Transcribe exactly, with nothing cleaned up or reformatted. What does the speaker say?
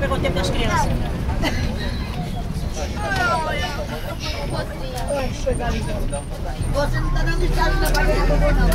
estragou o tempo das crianças. Você não está dando estado da barriga, não.